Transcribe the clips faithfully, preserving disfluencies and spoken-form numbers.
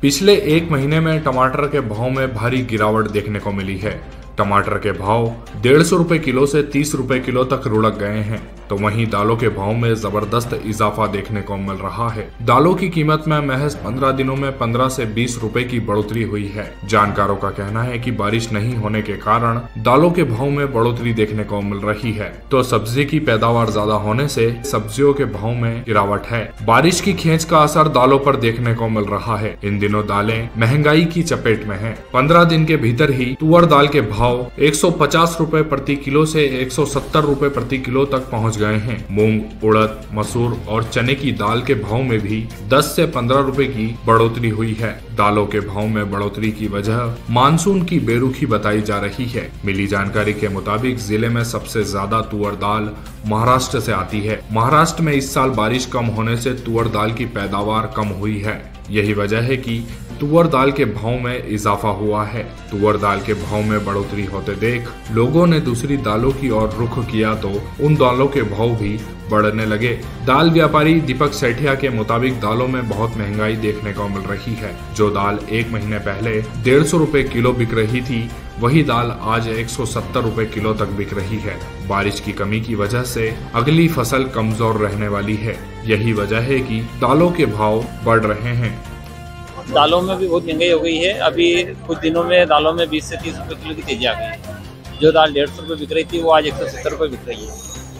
पिछले एक महीने में टमाटर के भाव में भारी गिरावट देखने को मिली है। टमाटर के भाव डेढ़ सौ रुपए किलो से तीस रुपए किलो तक लुढ़क गए हैं, तो वहीं दालों के भाव में जबरदस्त इजाफा देखने को मिल रहा है। दालों की कीमत में महज पंद्रह दिनों में पंद्रह से बीस रुपए की बढ़ोतरी हुई है। जानकारों का कहना है कि बारिश नहीं होने के कारण दालों के भाव में बढ़ोतरी देखने को मिल रही है, तो सब्जी की पैदावार ज्यादा होने से सब्जियों के भाव में गिरावट है। बारिश की खेच का असर दालों पर देखने को मिल रहा है। इन दिनों दालें महंगाई की चपेट में है। पंद्रह दिन के भीतर ही तुअर दाल के भाव एक सौ पचास रुपए प्रति किलो से एक सौ सत्तर रुपए प्रति किलो तक पहुंच गए हैं। मूंग, उड़द, मसूर और चने की दाल के भाव में भी दस से पंद्रह रुपए की बढ़ोतरी हुई है। दालों के भाव में बढ़ोतरी की वजह मानसून की बेरुखी बताई जा रही है। मिली जानकारी के मुताबिक जिले में सबसे ज्यादा तुअर दाल महाराष्ट्र से आती है। महाराष्ट्र में इस साल बारिश कम होने से तुअर दाल की पैदावार कम हुई है। यही वजह है कि तुअर दाल के भाव में इजाफा हुआ है। तुअर दाल के भाव में बढ़ोतरी होते देख लोगों ने दूसरी दालों की ओर रुख किया, तो उन दालों के भाव भी बढ़ने लगे। दाल व्यापारी दीपक सेठिया के मुताबिक दालों में बहुत महंगाई देखने को मिल रही है। जो दाल एक महीने पहले डेढ़ सौ रुपए किलो बिक रही थी, वही दाल आज एक सौ सत्तर रुपए किलो तक बिक रही है। बारिश की कमी की वजह से अगली फसल कमजोर रहने वाली है। यही वजह है कि दालों के भाव बढ़ रहे हैं। दालों में भी बहुत महंगाई हो गई है। अभी कुछ दिनों में दालों में बीस से तीस रुपए किलो की तेजी आ गई है। जो दाल डेढ़ सौ रुपये बिक रही थी वो आज एक सौ सत्तर रुपये बिक रही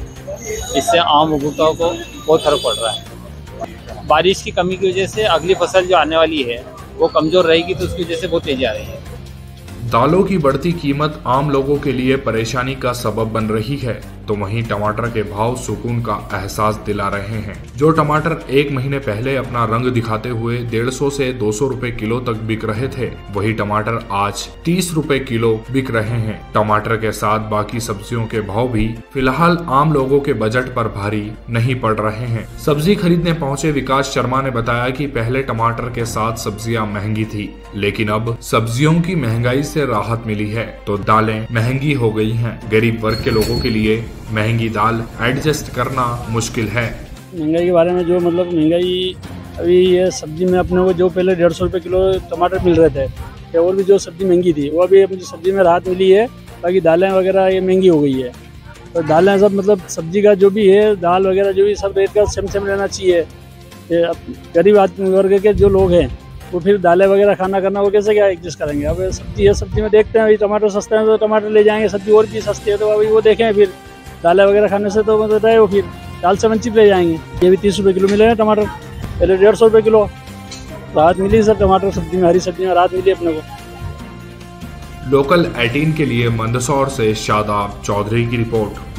है। इससे आम उपभोक्ताओं को बहुत फर्क पड़ रहा है। बारिश की कमी की वजह से अगली फसल जो आने वाली है वो कमजोर रहेगी, तो उसकी वजह से बहुत तेजी आ रही है। दालों की बढ़ती कीमत आम लोगों के लिए परेशानी का सबब बन रही है, तो वहीं टमाटर के भाव सुकून का एहसास दिला रहे हैं। जो टमाटर एक महीने पहले अपना रंग दिखाते हुए डेढ़ सौ से दो सौ रुपए किलो तक बिक रहे थे, वही टमाटर आज तीस रुपए किलो बिक रहे हैं। टमाटर के साथ बाकी सब्जियों के भाव भी फिलहाल आम लोगों के बजट पर भारी नहीं पड़ रहे हैं। सब्जी खरीदने पहुंचे विकास शर्मा ने बताया कि पहले टमाटर के साथ सब्जियां महंगी थी, लेकिन अब सब्जियों की महंगाई से राहत मिली है, तो दालें महंगी हो गई हैं। गरीब वर्ग के लोगों के लिए महंगी दाल एडजस्ट करना मुश्किल है। महंगाई के बारे में जो मतलब महंगाई अभी ये सब्जी में अपने को जो पहले डेढ़ सौ रुपये किलो टमाटर मिल रहे थे, या और भी जो सब्जी महंगी थी, वो अभी मुझे सब्जी में राहत मिली है। बाकी दालें वगैरह ये महंगी हो गई है। तो दालें सब मतलब सब्जी का जो भी है, दाल वगैरह जो भी सब रेट का सेम सेम रहना चाहिए। गरीब आदमी वर्ग के जो लोग हैं वो फिर दालें वगैरह खाना करना वो कैसे क्या एडजस्ट करेंगे। अब सब्जी है, सब्जी में देखते हैं अभी टमाटर सस्ते हैं तो टमाटर ले जाएंगे, सब्जी और भी सस्ती है तो अभी वो देखें। फिर दालें वगैरह खाने से तो मतलब है वो फिर दाल से वंचित ले जाएंगे। ये भी तीस रुपये किलो मिले हैं टमाटर, पहले डेढ़ सौ रुपये किलो। राहत मिली सर टमाटर सब्जी में, हरी सब्जी में राहत मिली अपने को। लोकल अठारह के लिए मंदसौर से शादाब चौधरी की रिपोर्ट।